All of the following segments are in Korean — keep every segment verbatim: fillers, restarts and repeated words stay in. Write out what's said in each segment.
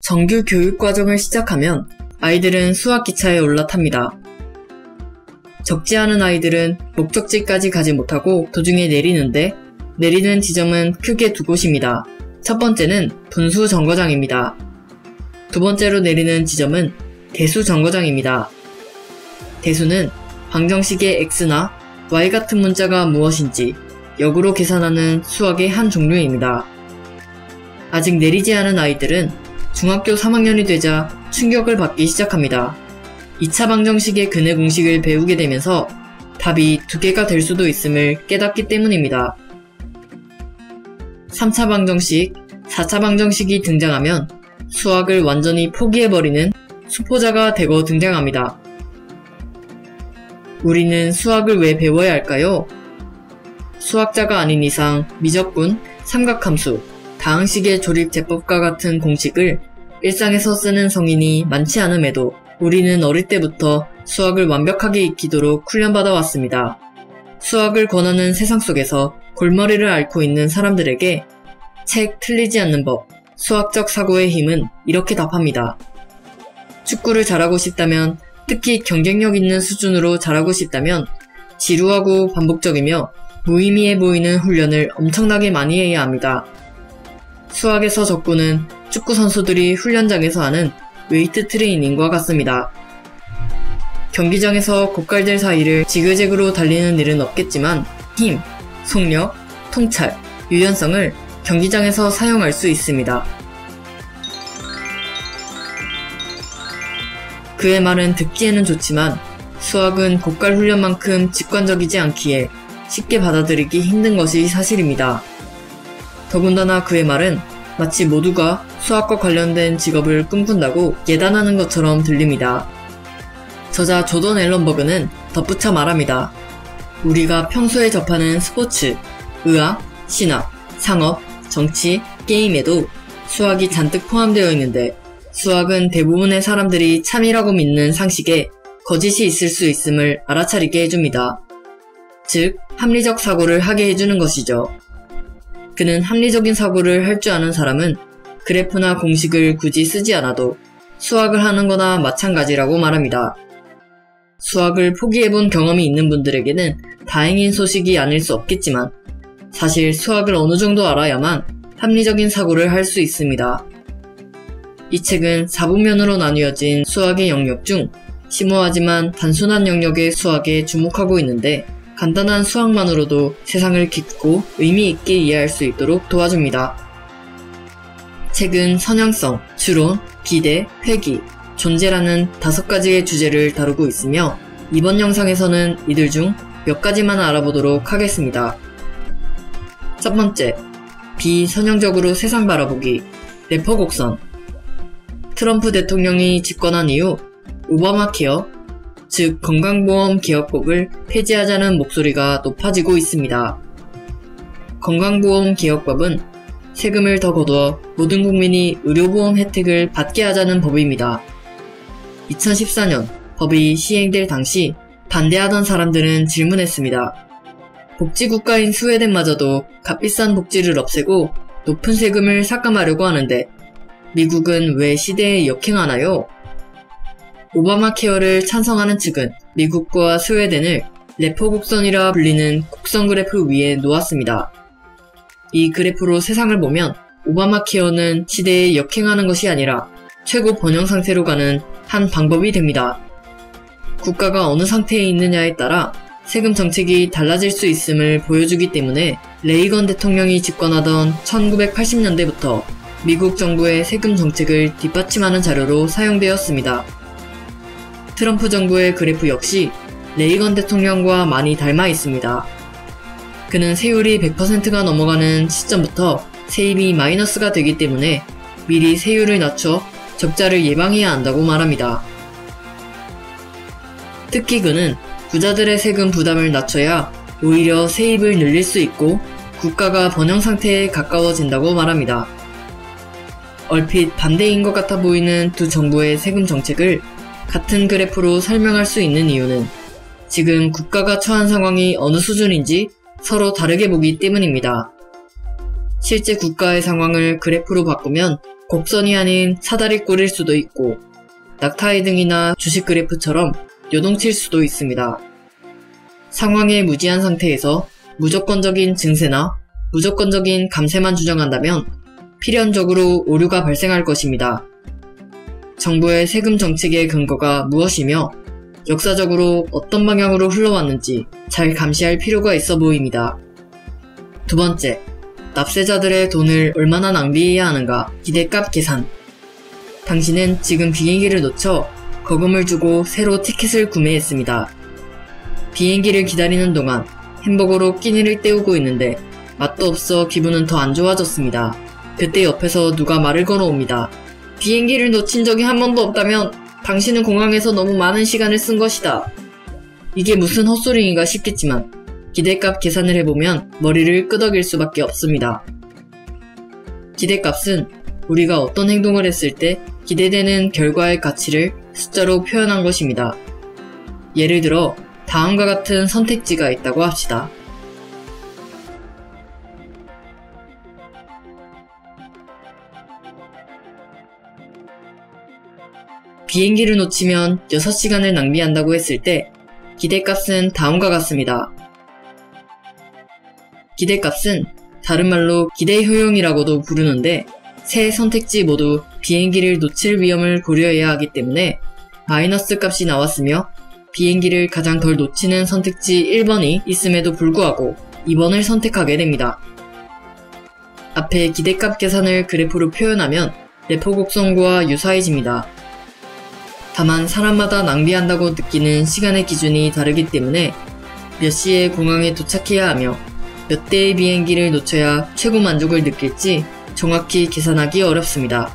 정규 교육과정을 시작하면 아이들은 수학 기차에 올라탑니다. 적지 않은 아이들은 목적지까지 가지 못하고 도중에 내리는데 내리는 지점은 크게 두 곳입니다. 첫 번째는 분수 정거장입니다. 두 번째로 내리는 지점은 대수 정거장입니다. 대수는 방정식의 x나 y 같은 문자가 무엇인지 역으로 계산하는 수학의 한 종류입니다. 아직 내리지 않은 아이들은 중학교 삼 학년이 되자 충격을 받기 시작합니다. 이 차 방정식의 근해 공식을 배우게 되면서 답이 두 개가 될 수도 있음을 깨닫기 때문입니다. 삼 차 방정식, 사 차 방정식이 등장하면 수학을 완전히 포기해버리는 수포자가 되고 등장합니다. 우리는 수학을 왜 배워야 할까요? 수학자가 아닌 이상 미적분, 삼각함수, 다항식의 조립제법과 같은 공식을 일상에서 쓰는 성인이 많지 않음에도 우리는 어릴 때부터 수학을 완벽하게 익히도록 훈련받아 왔습니다. 수학을 권하는 세상 속에서 골머리를 앓고 있는 사람들에게 책 틀리지 않는 법, 수학적 사고의 힘은 이렇게 답합니다. 축구를 잘하고 싶다면, 특히 경쟁력 있는 수준으로 잘하고 싶다면 지루하고 반복적이며 무의미해 보이는 훈련을 엄청나게 많이 해야 합니다. 수학에서 적구는 축구 선수들이 훈련장에서 하는 웨이트 트레이닝과 같습니다. 경기장에서 고깔들 사이를 지그재그로 달리는 일은 없겠지만 힘, 속력, 통찰, 유연성을 경기장에서 사용할 수 있습니다. 그의 말은 듣기에는 좋지만 수학은 고깔 훈련만큼 직관적이지 않기에 쉽게 받아들이기 힘든 것이 사실입니다. 더군다나 그의 말은 마치 모두가 수학과 관련된 직업을 꿈꾼다고 예단하는 것처럼 들립니다. 저자 조던 앨런버그는 덧붙여 말합니다. 우리가 평소에 접하는 스포츠, 의학, 신학, 상업, 정치, 게임에도 수학이 잔뜩 포함되어 있는데 수학은 대부분의 사람들이 참이라고 믿는 상식에 거짓이 있을 수 있음을 알아차리게 해줍니다. 즉, 합리적 사고를 하게 해주는 것이죠. 그는 합리적인 사고를 할 줄 아는 사람은 그래프나 공식을 굳이 쓰지 않아도 수학을 하는 거나 마찬가지라고 말합니다. 수학을 포기해본 경험이 있는 분들에게는 다행인 소식이 아닐 수 없겠지만 사실 수학을 어느 정도 알아야만 합리적인 사고를 할 수 있습니다. 이 책은 사부면으로 나뉘어진 수학의 영역 중 심오하지만 단순한 영역의 수학에 주목하고 있는데 간단한 수학만으로도 세상을 깊고 의미 있게 이해할 수 있도록 도와줍니다. 책은 선형성, 추론, 기대, 회귀, 존재라는 다섯 가지의 주제를 다루고 있으며 이번 영상에서는 이들 중 몇 가지만 알아보도록 하겠습니다. 첫 번째, 비선형적으로 세상 바라보기, 래퍼 곡선. 트럼프 대통령이 집권한 이후 오바마 케어, 즉 건강보험 개혁법을 폐지하자는 목소리가 높아지고 있습니다. 건강보험 개혁법은 세금을 더 거두어 모든 국민이 의료보험 혜택을 받게 하자는 법입니다. 이천십사 년 법이 시행될 당시 반대하던 사람들은 질문했습니다. 복지국가인 스웨덴마저도 값비싼 복지를 없애고 높은 세금을 삭감하려고 하는데 미국은 왜 시대에 역행하나요? 오바마 케어를 찬성하는 측은 미국과 스웨덴을 래퍼 곡선이라 불리는 곡선 그래프 위에 놓았습니다. 이 그래프로 세상을 보면 오바마 케어는 시대에 역행하는 것이 아니라 최고 번영 상태로 가는 한 방법이 됩니다. 국가가 어느 상태에 있느냐에 따라 세금 정책이 달라질 수 있음을 보여주기 때문에 레이건 대통령이 집권하던 천구백팔십 년대부터 미국 정부의 세금 정책을 뒷받침하는 자료로 사용되었습니다. 트럼프 정부의 그래프 역시 레이건 대통령과 많이 닮아 있습니다. 그는 세율이 백 퍼센트가 넘어가는 시점부터 세입이 마이너스가 되기 때문에 미리 세율을 낮춰 적자를 예방해야 한다고 말합니다. 특히 그는 부자들의 세금 부담을 낮춰야 오히려 세입을 늘릴 수 있고 국가가 번영 상태에 가까워진다고 말합니다. 얼핏 반대인 것 같아 보이는 두 정부의 세금 정책을 같은 그래프로 설명할 수 있는 이유는 지금 국가가 처한 상황이 어느 수준인지 서로 다르게 보기 때문입니다. 실제 국가의 상황을 그래프로 바꾸면 곡선이 아닌 사다리꼴일 수도 있고 낙타해 등이나 주식 그래프처럼 요동칠 수도 있습니다. 상황에 무지한 상태에서 무조건적인 증세나 무조건적인 감세만 주장한다면 필연적으로 오류가 발생할 것입니다. 정부의 세금 정책의 근거가 무엇이며 역사적으로 어떤 방향으로 흘러왔는지 잘 감시할 필요가 있어 보입니다. 두 번째, 납세자들의 돈을 얼마나 낭비해야 하는가 기대값 계산. 당신은 지금 비행기를 놓쳐 거금을 주고 새로 티켓을 구매했습니다. 비행기를 기다리는 동안 햄버거로 끼니를 때우고 있는데 맛도 없어 기분은 더 안 좋아졌습니다. 그때 옆에서 누가 말을 걸어옵니다. 비행기를 놓친 적이 한 번도 없다면 당신은 공항에서 너무 많은 시간을 쓴 것이다. 이게 무슨 헛소리인가 싶겠지만 기대값 계산을 해보면 머리를 끄덕일 수밖에 없습니다. 기대값은 우리가 어떤 행동을 했을 때 기대되는 결과의 가치를 숫자로 표현한 것입니다. 예를 들어 다음과 같은 선택지가 있다고 합시다. 비행기를 놓치면 여섯 시간을 낭비한다고 했을 때 기대값은 다음과 같습니다. 기대값은 다른 말로 기대 효용이라고도 부르는데 세 선택지 모두 비행기를 놓칠 위험을 고려해야 하기 때문에 마이너스 값이 나왔으며 비행기를 가장 덜 놓치는 선택지 일 번이 있음에도 불구하고 이 번을 선택하게 됩니다. 앞에 기대값 계산을 그래프로 표현하면 레포 곡선과 유사해집니다. 다만 사람마다 낭비한다고 느끼는 시간의 기준이 다르기 때문에 몇 시에 공항에 도착해야 하며 몇 대의 비행기를 놓쳐야 최고 만족을 느낄지 정확히 계산하기 어렵습니다.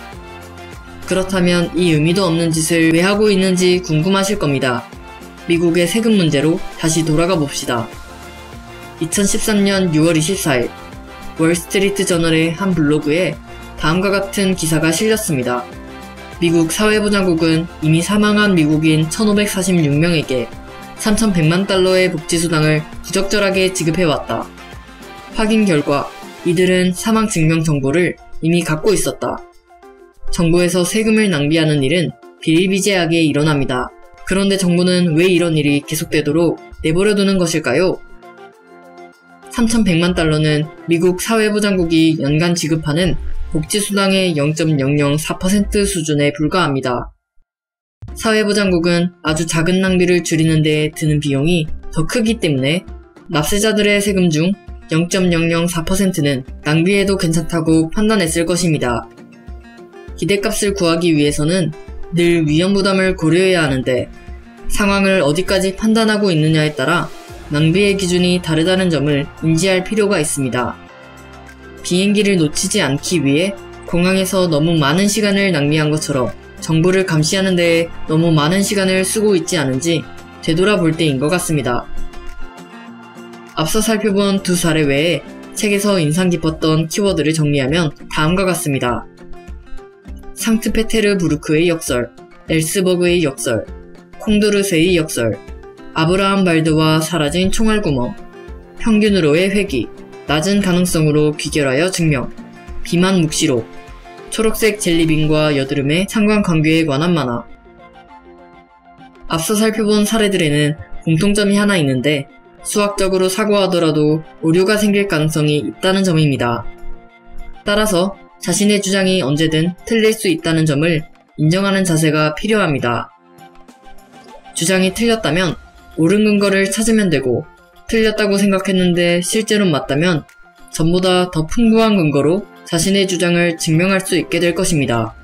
그렇다면 이 의미도 없는 짓을 왜 하고 있는지 궁금하실 겁니다. 미국의 세금 문제로 다시 돌아가 봅시다. 이천십삼 년 유월 이십사일 월스트리트 저널의 한 블로그에 다음과 같은 기사가 실렸습니다. 미국 사회보장국은 이미 사망한 미국인 천오백사십육 명에게 삼천백만 달러의 복지수당을 부적절하게 지급해왔다. 확인 결과 이들은 사망 증명 정보를 이미 갖고 있었다. 정부에서 세금을 낭비하는 일은 비일비재하게 일어납니다. 그런데 정부는 왜 이런 일이 계속되도록 내버려두는 것일까요? 삼천백만 달러는 미국 사회보장국이 연간 지급하는 복지수당의 영 점 영영사 퍼센트 수준에 불과합니다. 사회보장국은 아주 작은 낭비를 줄이는 데 드는 비용이 더 크기 때문에 납세자들의 세금 중 영 점 영영사 퍼센트는 낭비해도 괜찮다고 판단했을 것입니다. 기대값을 구하기 위해서는 늘 위험부담을 고려해야 하는데 상황을 어디까지 판단하고 있느냐에 따라 낭비의 기준이 다르다는 점을 인지할 필요가 있습니다. 비행기를 놓치지 않기 위해 공항에서 너무 많은 시간을 낭비한 것처럼 정부를 감시하는 데에 너무 많은 시간을 쓰고 있지 않은지 되돌아볼 때인 것 같습니다. 앞서 살펴본 두 사례 외에 책에서 인상 깊었던 키워드를 정리하면 다음과 같습니다. 상트페테르부르크의 역설, 엘스버그의 역설, 콩드르세의 역설, 아브라함 발드와 사라진 총알구멍, 평균으로의 회귀, 낮은 가능성으로 귀결하여 증명, 비만 묵시록, 초록색 젤리빈과 여드름의 상관관계에 관한 만화. 앞서 살펴본 사례들에는 공통점이 하나 있는데 수학적으로 사고하더라도 오류가 생길 가능성이 있다는 점입니다. 따라서 자신의 주장이 언제든 틀릴 수 있다는 점을 인정하는 자세가 필요합니다. 주장이 틀렸다면 옳은 근거를 찾으면 되고 틀렸다고 생각했는데 실제로 맞다면 전보다 더 풍부한 근거로 자신의 주장을 증명할 수 있게 될 것입니다.